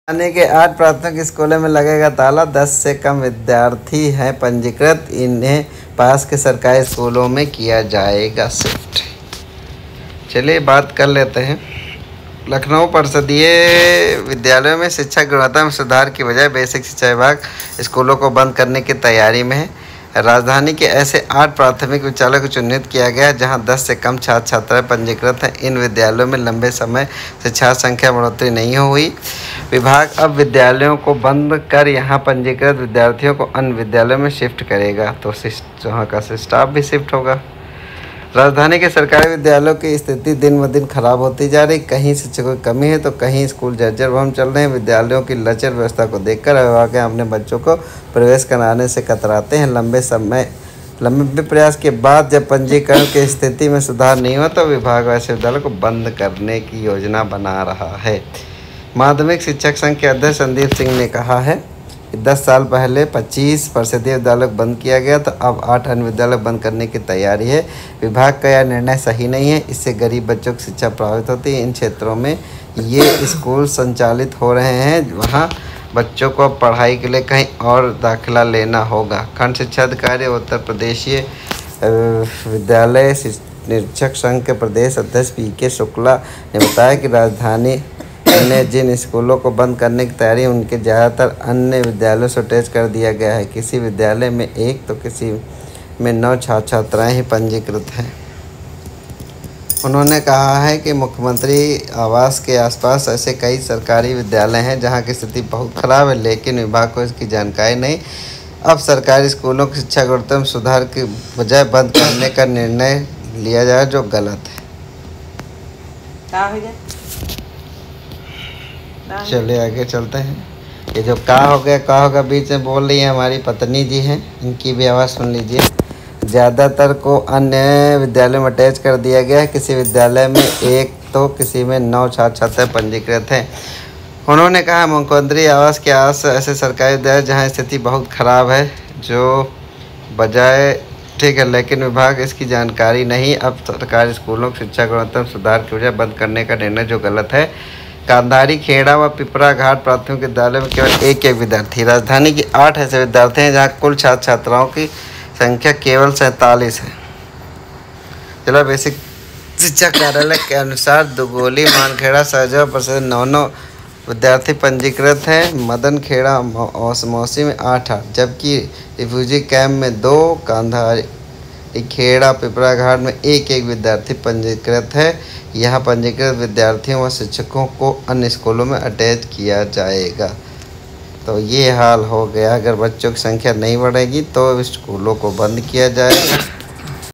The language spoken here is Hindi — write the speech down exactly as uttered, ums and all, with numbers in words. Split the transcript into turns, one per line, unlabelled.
आने के आठ प्राथमिक स्कूलों में लगेगा ताला। दस से कम विद्यार्थी हैं पंजीकृत, इन्हें पास के सरकारी स्कूलों में किया जाएगा शिफ्ट। चलिए बात कर लेते हैं। लखनऊ परिषदीय विद्यालयों में शिक्षा गुणवत्ता में सुधार की बजाय बेसिक शिक्षा विभाग स्कूलों को बंद करने की तैयारी में है। राजधानी के ऐसे आठ प्राथमिक विद्यालयों को चिन्हित किया गया है जहां दस से कम छात्र छात्राएं पंजीकृत हैं। इन विद्यालयों में लंबे समय से छात्र संख्या बढ़ोतरी नहीं हुई। विभाग अब विद्यालयों को बंद कर यहां पंजीकृत विद्यार्थियों को अन्य विद्यालयों में शिफ्ट करेगा, तो वहाँ का स्टाफ भी शिफ्ट होगा। राजधानी के सरकारी विद्यालयों की स्थिति दिन ब दिन खराब होती जा रही। कहीं शिक्षकों की कमी है तो कहीं स्कूल जर्जर बम चल रहे हैं। विद्यालयों की लचर व्यवस्था को देखकर अभिभावक अपने बच्चों को प्रवेश कराने से कतराते हैं। लंबे समय लंबे प्रयास के बाद जब पंजीकरण की स्थिति में सुधार नहीं हुआ तो विभाग ऐसे विद्यालयों को बंद करने की योजना बना रहा है। माध्यमिक शिक्षक संघ के अध्यक्ष संदीप सिंह ने कहा है कि दस साल पहले पच्चीस परिषदीय विद्यालय बंद किया गया तो अब आठ अन्य विद्यालय बंद करने की तैयारी है। विभाग का यह निर्णय सही नहीं है, इससे गरीब बच्चों की शिक्षा प्रभावित होती है। इन क्षेत्रों में ये स्कूल संचालित हो रहे हैं वहाँ बच्चों को पढ़ाई के लिए कहीं और दाखिला लेना होगा। खंड शिक्षा अधिकारी उत्तर प्रदेशीय विद्यालय निरीक्षक संघ के प्रदेश अध्यक्ष पी के शुक्ला ने बताया कि राजधानी ने जिन स्कूलों को बंद करने की तैयारी है उनके ज़्यादातर अन्य विद्यालयों से अटैच कर दिया गया है। किसी विद्यालय में एक तो किसी में नौ छात्र छात्राएँ ही पंजीकृत हैं। उन्होंने कहा है कि मुख्यमंत्री आवास के आसपास ऐसे कई सरकारी विद्यालय हैं जहां की स्थिति बहुत खराब है, लेकिन विभाग को इसकी जानकारी नहीं। अब सरकारी स्कूलों की शिक्षा गुणवत्ता में सुधार के बजाय बंद करने का निर्णय लिया जाए जो गलत है। चलिए आगे चलते हैं। ये जो का हो गया का होगा बीच में बोल रही है हमारी पत्नी जी हैं, इनकी भी आवाज़ सुन लीजिए। ज़्यादातर को अन्य विद्यालय में अटैच कर दिया गया है। किसी विद्यालय में एक तो किसी में नौ छात्र छात्राएं पंजीकृत हैं। उन्होंने कहा मुख्यमंत्री आवास के आस ऐसे सरकारी विद्यालय जहां स्थिति बहुत ख़राब है जो बजाय ठीक है, लेकिन विभाग इसकी जानकारी नहीं। अब सरकारी स्कूलों की शिक्षा गुणवत्ता में सुधार की वजह बंद करने का निर्णय जो गलत है। कांधारी, खेड़ा व पिपरा घाट प्राथमिक विद्यालय में केवल एक एक विद्यार्थी। राजधानी की आठ ऐसे विद्यार्थी हैं जहाँ कुल छात्र छात्राओं की संख्या केवल सैंतालीस है। जिला बेसिक शिक्षा कार्यालय के अनुसार दुगोली, मानखेड़ा, सहजवा परिषद नौ नौ विद्यार्थी पंजीकृत हैं। मदन खेड़ा मौसी में आठ आठ, जबकि रिफ्यूजी कैंप में दो, कांधारी, खेड़ा, पिपरा घाट में एक एक विद्यार्थी पंजीकृत है। यहाँ पंजीकृत विद्यार्थियों व शिक्षकों को अन्य स्कूलों में अटैच किया जाएगा। तो ये हाल हो गया। अगर बच्चों की संख्या नहीं बढ़ेगी तो स्कूलों को बंद किया जाएगा।